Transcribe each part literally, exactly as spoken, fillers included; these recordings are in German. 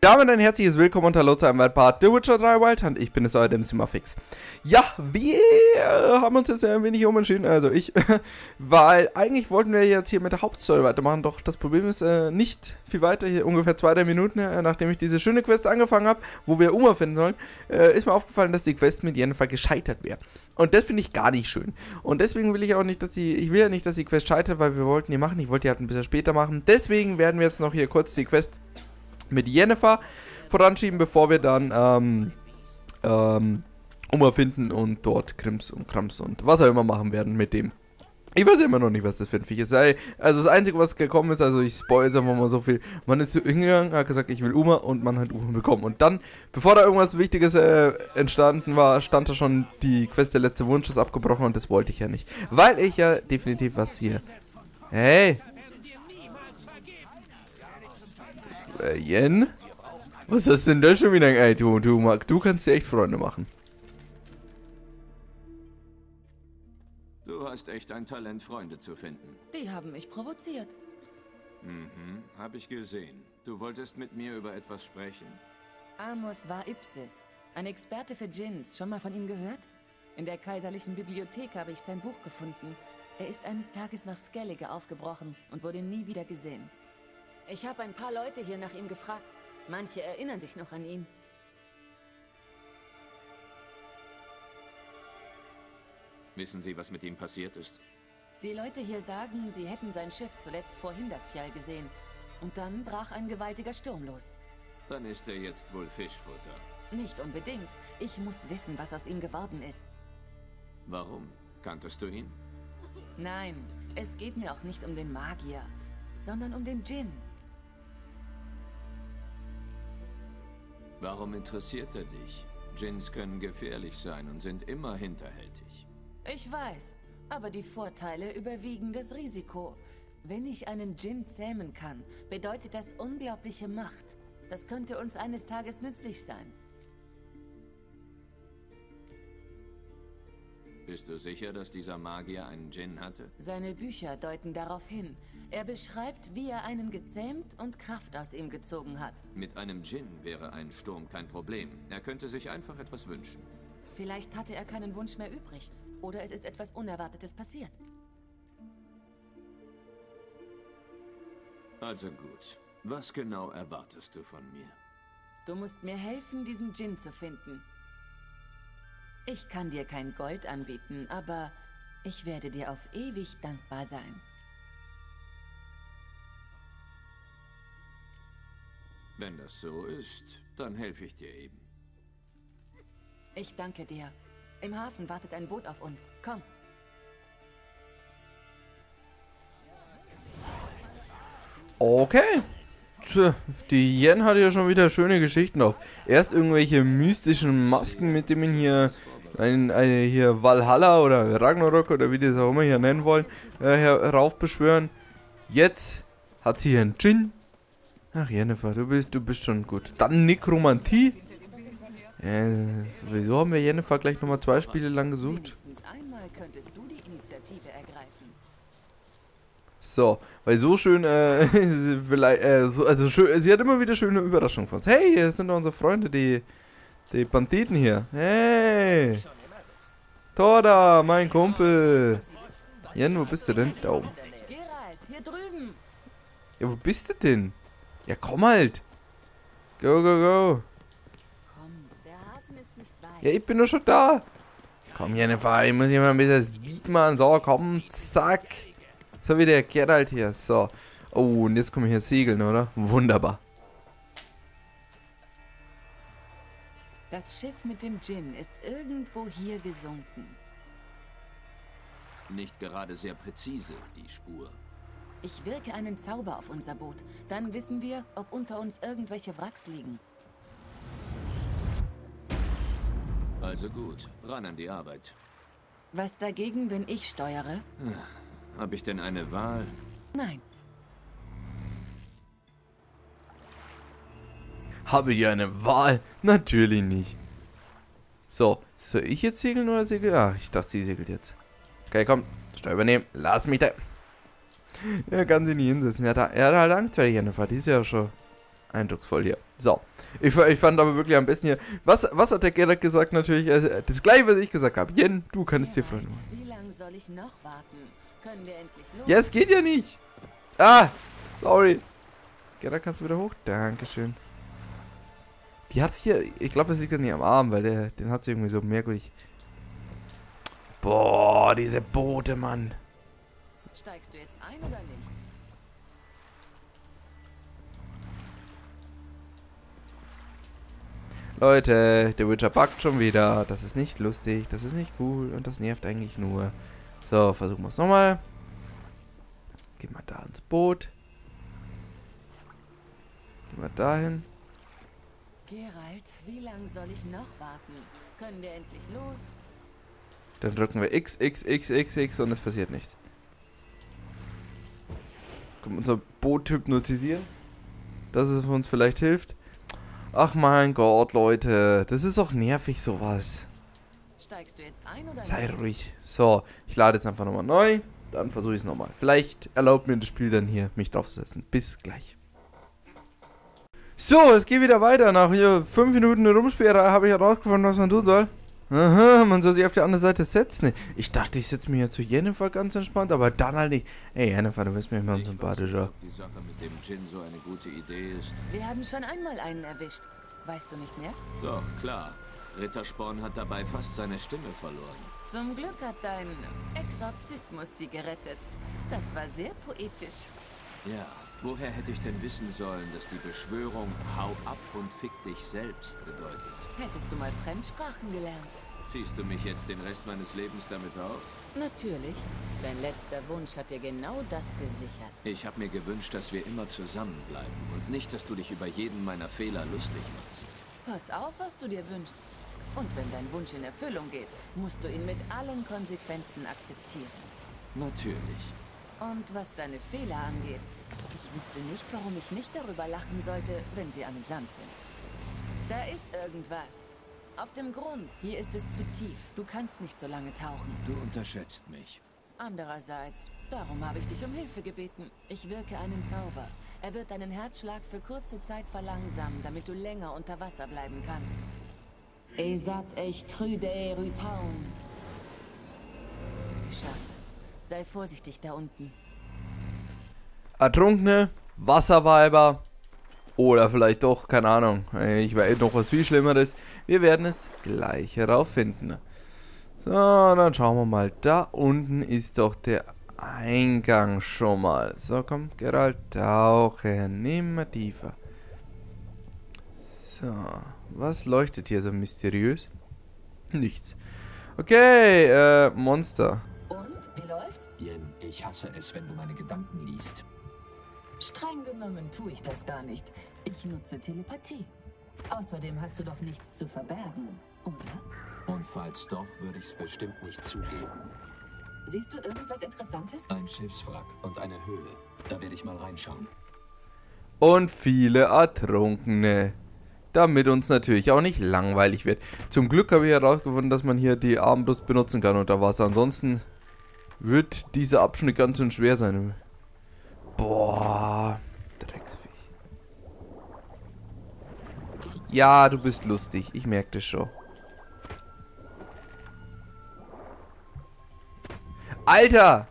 Damit ein herzliches Willkommen und Hallo zu einem weiteren Part The Witcher drei Wild Hunt. Ich bin es, euer Dämzimmerfix. Ja, wir haben uns jetzt ein wenig umentschieden, also ich, weil eigentlich wollten wir jetzt hier mit der Hauptstory weitermachen, doch das Problem ist äh, nicht viel weiter, hier ungefähr zwei, drei Minuten, äh, nachdem ich diese schöne Quest angefangen habe, wo wir Uma finden sollen, äh, ist mir aufgefallen, dass die Quest mit Yennefer gescheitert wäre. Und das finde ich gar nicht schön. Und deswegen will ich auch nicht, dass die, ich will ja nicht, dass die Quest scheitert, weil wir wollten die machen, ich wollte die halt ein bisschen später machen. Deswegen werden wir jetzt noch hier kurz die Quest mit Yennefer voranschieben, bevor wir dann ähm, ähm, Uma finden und dort Krims und Krams und was auch immer machen werden mit dem. Ich weiß immer noch nicht, was das für ein Viech ist. Also das Einzige, was gekommen ist, also ich spoil jetzt einfach mal so viel. Man ist so hingegangen, hat gesagt, ich will Uma und man hat Uma bekommen. Und dann, bevor da irgendwas Wichtiges äh, entstanden war, stand da schon die Quest, der letzte Wunsch ist abgebrochen und das wollte ich ja nicht. Weil ich ja definitiv was hier... Hey! Äh, Yen? Was ist denn das schon wieder? Ey, du, du, Marc, du kannst dir echt Freunde machen. Du hast echt ein Talent, Freunde zu finden. Die haben mich provoziert. Mhm, hab ich gesehen. Du wolltest mit mir über etwas sprechen. Amos war Ipsis, ein Experte für Djinns. Schon mal von ihm gehört? In der kaiserlichen Bibliothek habe ich sein Buch gefunden. Er ist eines Tages nach Skellige aufgebrochen und wurde nie wieder gesehen. Ich habe ein paar Leute hier nach ihm gefragt. Manche erinnern sich noch an ihn. Wissen Sie, was mit ihm passiert ist? Die Leute hier sagen, sie hätten sein Schiff zuletzt vor Hindersfjall gesehen. Und dann brach ein gewaltiger Sturm los. Dann ist er jetzt wohl Fischfutter. Nicht unbedingt. Ich muss wissen, was aus ihm geworden ist. Warum? Kanntest du ihn? Nein, es geht mir auch nicht um den Magier, sondern um den Djinn. Warum interessiert er dich? Djinns können gefährlich sein und sind immer hinterhältig. Ich weiß, aber die Vorteile überwiegen das Risiko. Wenn ich einen Djinn zähmen kann, bedeutet das unglaubliche Macht. Das könnte uns eines Tages nützlich sein. Bist du sicher, dass dieser Magier einen Djinn hatte? Seine Bücher deuten darauf hin. Er beschreibt, wie er einen gezähmt und Kraft aus ihm gezogen hat. Mit einem Djinn wäre ein Sturm kein Problem. Er könnte sich einfach etwas wünschen. Vielleicht hatte er keinen Wunsch mehr übrig. Oder es ist etwas Unerwartetes passiert. Also gut. Was genau erwartest du von mir? Du musst mir helfen, diesen Djinn zu finden. Ich kann dir kein Gold anbieten, aber ich werde dir auf ewig dankbar sein. Wenn das so ist, dann helfe ich dir eben. Ich danke dir. Im Hafen wartet ein Boot auf uns. Komm. Okay. Tja, die Yen hat ja schon wieder schöne Geschichten auf. Erst irgendwelche mystischen Masken, mit denen hier ein, eine hier Valhalla oder Ragnarok oder wie die es auch immer hier nennen wollen, äh, heraufbeschwören. Jetzt hat sie hier einen Djinn. Ach Yennefer, du bist, du bist schon gut. Dann Nekromantie. Äh, wieso haben wir Yennefer gleich nochmal zwei Spiele lang gesucht? Einmal könntest du die Initiative ergreifen. So, weil so schön, äh, vielleicht, äh, so, also schön, sie hat immer wieder schöne Überraschungen von uns. Hey, hier sind doch unsere Freunde, die, die Banditen hier. Hey! Torda, mein Kumpel. Jen, wo bist du denn? Da oben. Geralt, hier drüben. Ja, wo bist du denn? Ja, komm halt. Go, go, go. Komm, der Hafen ist nicht weit. Ja, ich bin doch schon da. Komm, Jennifer, ich muss hier mal ein bisschen Speed machen. So, komm, zack. So wie der Geralt hier. So. Oh, und jetzt kommen wir hier segeln, oder? Wunderbar. Das Schiff mit dem Djinn ist irgendwo hier gesunken. Nicht gerade sehr präzise, die Spur. Ich wirke einen Zauber auf unser Boot. Dann wissen wir, ob unter uns irgendwelche Wracks liegen. Also gut, ran an die Arbeit. Was dagegen, wenn ich steuere? Habe ich denn eine Wahl? Nein. Habe ich eine Wahl? Natürlich nicht. So, soll ich jetzt segeln oder segeln? Ach, ich dachte, sie segelt jetzt. Okay, komm, Steuer übernehmen. Lass mich da. Er kann sie nicht hinsetzen. Er hat, er hat halt Angst vor der Yennefer. Die ist ja schon eindrucksvoll hier. So. Ich, ich fand aber wirklich am besten hier. Was, was hat der Geralt gesagt natürlich? Also, das gleiche, was ich gesagt habe. Jen, du kannst dir freuen. Wie lange soll ich noch warten? Können wir endlich los? Ja, es geht ja nicht. Ah, sorry. Geralt, kannst du wieder hoch? Dankeschön. Die hat hier, ich glaube, es liegt an ihrem Arm, weil der, den hat sie irgendwie so merkwürdig. Boah, diese Boote, Mann. Steigst du jetzt ein oder nicht? Leute, der Witcher buggt schon wieder. Das ist nicht lustig, das ist nicht cool und das nervt eigentlich nur. So, versuchen wir es nochmal. Gehen wir da ins Boot. Gehen wir dahin. Geralt, wie lange soll ich noch warten? Können wir endlich los? Dann drücken wir X, X, X, X, X und es passiert nichts. Können wir unser Boot hypnotisieren? Dass es uns vielleicht hilft. Ach mein Gott, Leute. Das ist auch nervig, sowas. Steigst du jetzt ein oder Sei nicht? ruhig. So, ich lade jetzt einfach nochmal neu. Dann versuche ich es nochmal. Vielleicht erlaubt mir das Spiel dann hier, mich draufzusetzen. Bis gleich. So, es geht wieder weiter. Nach hier fünf Minuten Rumsperre habe ich herausgefunden, was man tun soll. Aha, man soll sich auf die andere Seite setzen. Ich dachte, ich setze mich ja zu Jennifer ganz entspannt, aber dann halt nicht. Ey, Jennifer, du bist mir immer sympathischer. Die Sache mit dem Djinn so eine gute Idee ist. Wir haben schon einmal einen erwischt. Weißt du nicht mehr? Doch, klar. Rittersporn hat dabei fast seine Stimme verloren. Zum Glück hat dein Exorzismus sie gerettet. Das war sehr poetisch. Ja, woher hätte ich denn wissen sollen, dass die Beschwörung Hau ab und fick dich selbst bedeutet? Hättest du mal Fremdsprachen gelernt? Ziehst du mich jetzt den Rest meines Lebens damit auf? Natürlich. Dein letzter Wunsch hat dir genau das gesichert. Ich habe mir gewünscht, dass wir immer zusammenbleiben und nicht, dass du dich über jeden meiner Fehler lustig machst. Pass auf, was du dir wünschst. Und wenn dein Wunsch in Erfüllung geht, musst du ihn mit allen Konsequenzen akzeptieren. Natürlich. Und was deine Fehler angeht, ich wüsste nicht, warum ich nicht darüber lachen sollte, wenn sie amüsant sind. Da ist irgendwas. Auf dem Grund. Hier ist es zu tief. Du kannst nicht so lange tauchen. Du unterschätzt mich. Andererseits, darum habe ich dich um Hilfe gebeten. Ich wirke einen Zauber. Er wird deinen Herzschlag für kurze Zeit verlangsamen, damit du länger unter Wasser bleiben kannst. Esat eich krüde Rüpaun. Geschafft. Sei vorsichtig da unten. Ertrunkene, Wasserweiber oder vielleicht doch, keine Ahnung, ich weiß noch was viel Schlimmeres. Wir werden es gleich herausfinden. So, dann schauen wir mal. Da unten ist doch der Eingang schon mal. So, komm, Geralt, tauchen. Nimm mal tiefer. So, was leuchtet hier so mysteriös? Nichts. Okay, äh, Monster. Und, wie läuft's? Jen, ich hasse es, wenn du meine Gedanken liest. Streng genommen tue ich das gar nicht. Ich nutze Telepathie. Außerdem hast du doch nichts zu verbergen, oder? Und falls doch, würde ich es bestimmt nicht zugeben. Siehst du irgendwas Interessantes? Ein Schiffswrack und eine Höhle. Da werde ich mal reinschauen. Und viele Ertrunkene. Damit uns natürlich auch nicht langweilig wird. Zum Glück habe ich herausgefunden, dass man hier die Armbrust benutzen kann unter Wasser. Ansonsten wird dieser Abschnitt ganz schön schwer sein. Boah, Drecksviech. Ja, du bist lustig. Ich merke das schon. Alter!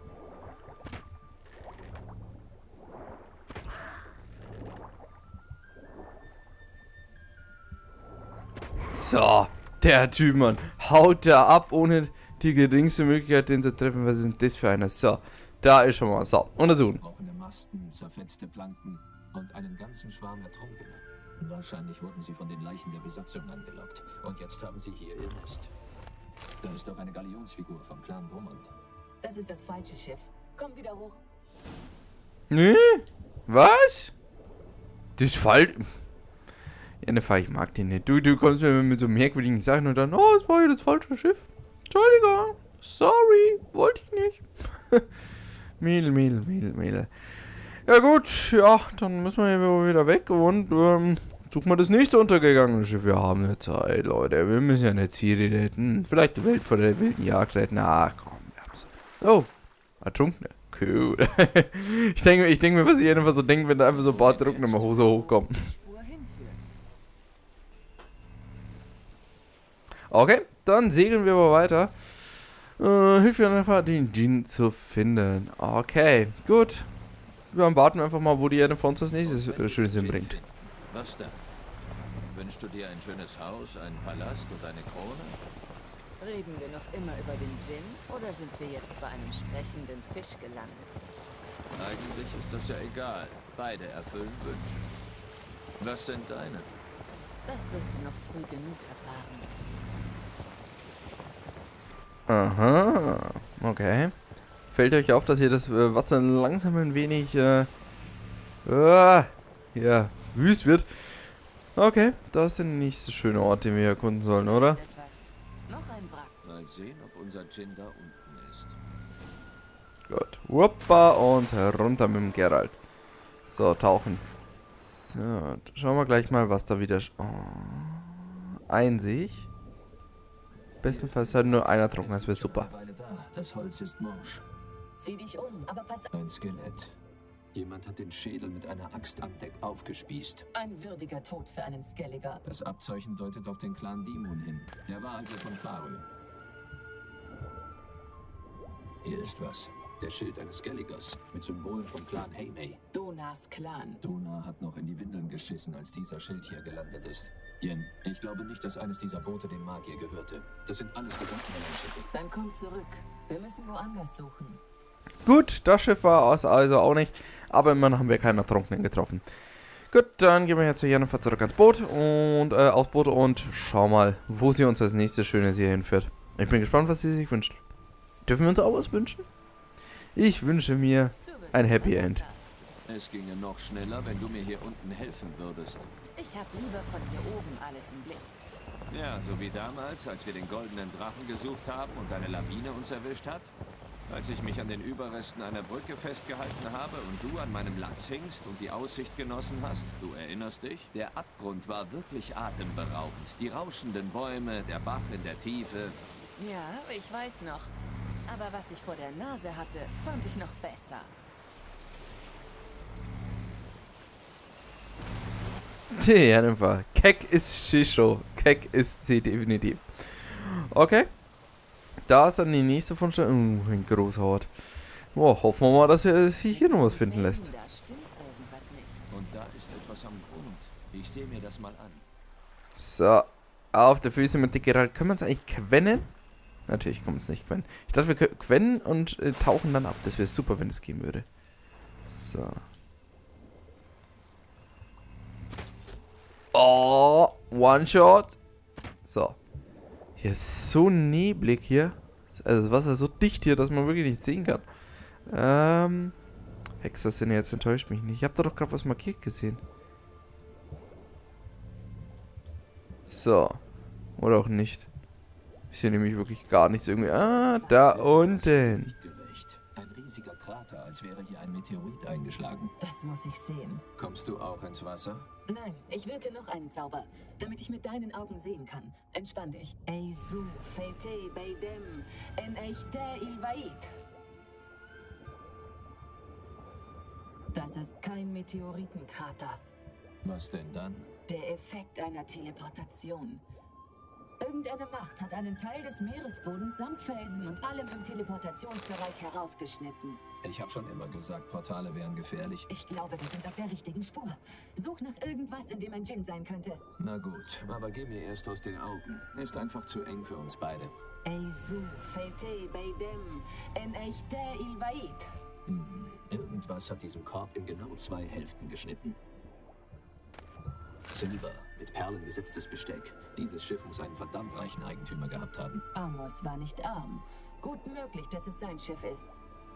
So, der Typ, Mann. Haut da ab, ohne die geringste Möglichkeit, den zu treffen. Was ist denn das für einer? So, da ist schon mal. So, untersuchen. Gebrochene Masten, zerfetzte Planken und einen ganzen Schwarm Ertrunkener. Wahrscheinlich wurden sie von den Leichen der Besatzung angelockt. Und jetzt haben sie hier ihr Nest. Da ist doch eine Galionsfigur vom Clan Brummond. Das ist das falsche Schiff. Komm wieder hoch. Nö? Was? Das ist falsch. Jennifer, ich mag den nicht. Du, du kommst mir mit so merkwürdigen Sachen und dann, oh, es war ja das falsche Schiff. Entschuldigung. Sorry. Wollte ich nicht. Mädel, Mädel, Mädel, Mädel. Ja gut, ja, dann müssen wir hier wieder weg und ähm, suchen wir das nächste untergegangene Schiff. Wir haben eine Zeit, Leute. Wir müssen ja nicht hier retten. Vielleicht die Welt vor der wilden Jagd retten. Ach komm, wir haben's. Oh, Ertrunkene. Cool. ich denke ich denk mir, was ich einfach so denke, wenn da einfach so ein paar Drucken immer so hochkommen. Okay, dann segeln wir aber weiter. Äh, hilf mir einfach, den Djinn zu finden. Okay, gut. Dann warten wir einfach mal, wo die Erde uns das nächste äh, Schönes hinbringt. Was denn? Wünschst du dir ein schönes Haus, einen Palast und eine Krone? Reden wir noch immer über den Djinn oder sind wir jetzt bei einem sprechenden Fisch gelandet? Eigentlich ist das ja egal. Beide erfüllen Wünsche. Was sind deine? Das wirst du noch früh genug erfahren. Aha, okay. Fällt euch auf, dass hier das äh, Wasser langsam ein wenig äh, äh, ja, wüst wird? Okay, das ist der nächste schöne Ort, den wir erkunden sollen, oder? Etwas. Noch ein Wrack. Mal sehen, ob unser Djinn da unten ist. Gut. Wuppa und runter mit dem Geralt. So, tauchen. So, schauen wir gleich mal, was da wieder... Oh, Einsicht. Bestenfalls halt nur einer trocken, das wäre super. Das Holz ist morsch. Sieh dich um, aber pass auf. Ein Skelett. Jemand hat den Schädel mit einer Axt am Deck aufgespießt. Ein würdiger Tod für einen Skelliger. Das Abzeichen deutet auf den Clan Dimun hin. Er war also von Farö. Hier ist was. Der Schild eines Skelligers mit Symbolen vom Clan Heimei. Donas Clan. Dona hat noch in die Windeln geschissen, als dieser Schild hier gelandet ist. Yen, ich glaube nicht, dass eines dieser Boote dem Magier gehörte. Das sind alles Gedankenschiffe. Dann komm zurück. Wir müssen woanders suchen. Gut, das Schiff war es also auch nicht, aber immerhin haben wir keinen Ertrunkenen getroffen. Gut, dann gehen wir jetzt zu Jennifer zurück ans Boot und äh, aufs Boot und schau mal, wo sie uns als nächstes Schönes hier hinführt. Ich bin gespannt, was sie sich wünscht. Dürfen wir uns auch was wünschen? Ich wünsche mir ein Happy End. Es ginge noch schneller, wenn du mir hier unten helfen würdest. Ich hab lieber von hier oben alles im Blick. Ja, so wie damals, als wir den goldenen Drachen gesucht haben und eine Lawine uns erwischt hat. Als ich mich an den Überresten einer Brücke festgehalten habe und du an meinem Latz hingst und die Aussicht genossen hast, du erinnerst dich? Der Abgrund war wirklich atemberaubend. Die rauschenden Bäume, der Bach in der Tiefe. Ja, ich weiß noch. Aber was ich vor der Nase hatte, fand ich noch besser. Die Jennifer. Keck ist Shisho. Keck ist sie definitiv. Okay. Da ist dann die nächste Fundstelle. Uh, ein Großhaut. Boah, hoffen wir mal, dass er sich hier noch was finden lässt. Da stimmt irgendwas nicht. Und da ist etwas am Grund. Ich sehe mir das mal an. So. Auf der Füße mit der Geralt. Können wir uns eigentlich quennen? Natürlich können wir uns nicht quennen. Ich dachte, wir können quennen und äh, tauchen dann ab. Das wäre super, wenn es gehen würde. So. Oh, One-Shot. So. Hier ist so neblig hier. Also das Wasser ist so dicht hier, dass man wirklich nicht sehen kann. Ähm. Hexersinne, jetzt enttäuscht mich nicht. Ich habe da doch gerade was markiert gesehen. So. Oder auch nicht. Ich sehe nämlich wirklich gar nichts irgendwie. Ah, da unten. Ein riesiger Krater, als wäre hier ein Meteorit eingeschlagen. Das muss ich sehen. Kommst du auch ins Wasser? Nein, ich wirke noch einen Zauber, damit ich mit deinen Augen sehen kann. Entspann dich. Eizu, Fete, Beidem, en Echte Ilvait. Das ist kein Meteoritenkrater. Was denn dann? Der Effekt einer Teleportation. Irgendeine Macht hat einen Teil des Meeresbodens samt Felsen und allem im Teleportationsbereich herausgeschnitten. Ich habe schon immer gesagt, Portale wären gefährlich. Ich glaube, wir sind auf der richtigen Spur. Such nach irgendwas, in dem ein Djinn sein könnte. Na gut, aber geh mir erst aus den Augen. Ist einfach zu eng für uns beide. Eizu, Fete, Beidem, en Echte Ilvait. Hm, irgendwas hat diesen Korb in genau zwei Hälften geschnitten. Silber, mit Perlen besetztes Besteck. Dieses Schiff muss einen verdammt reichen Eigentümer gehabt haben. Amos war nicht arm. Gut möglich, dass es sein Schiff ist.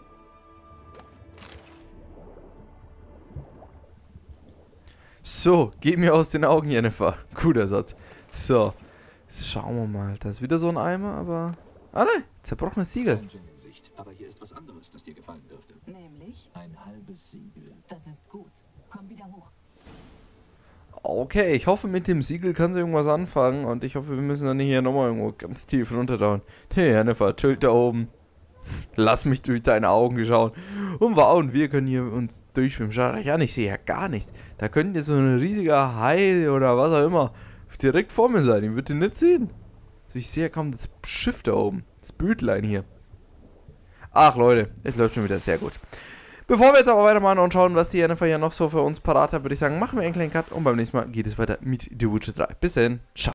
So, geh mir aus den Augen, Jennifer. Guter Satz. So, schauen wir mal. Da ist wieder so ein Eimer, aber... Ah nein, zerbrochenes Siegel. Kein Djinn in Sicht, aber hier ist was anderes, das dir gefallen dürfte. Nämlich? Ein halbes Siegel. Das ist gut. Komm wieder hoch. Okay, ich hoffe, mit dem Siegel kann sie irgendwas anfangen und ich hoffe, wir müssen dann nicht hier nochmal irgendwo ganz tief runterdauen. Hey, Jennifer, chillt da oben. Lass mich durch deine Augen schauen. Und wow, und wir können hier uns durchschwimmen. Schau ja, ich sehe ja gar nichts. Da könnte jetzt so ein riesiger Hai oder was auch immer direkt vor mir sein. Ich würde den nicht sehen. Also ich sehe ja kaum das Schiff da oben. Das Bötlein hier. Ach Leute, es läuft schon wieder sehr gut. Bevor wir jetzt aber weitermachen und schauen, was die Jennifer hier noch so für uns parat hat, würde ich sagen, machen wir einen kleinen Cut und beim nächsten Mal geht es weiter mit The Witcher drei. Bis dann, ciao.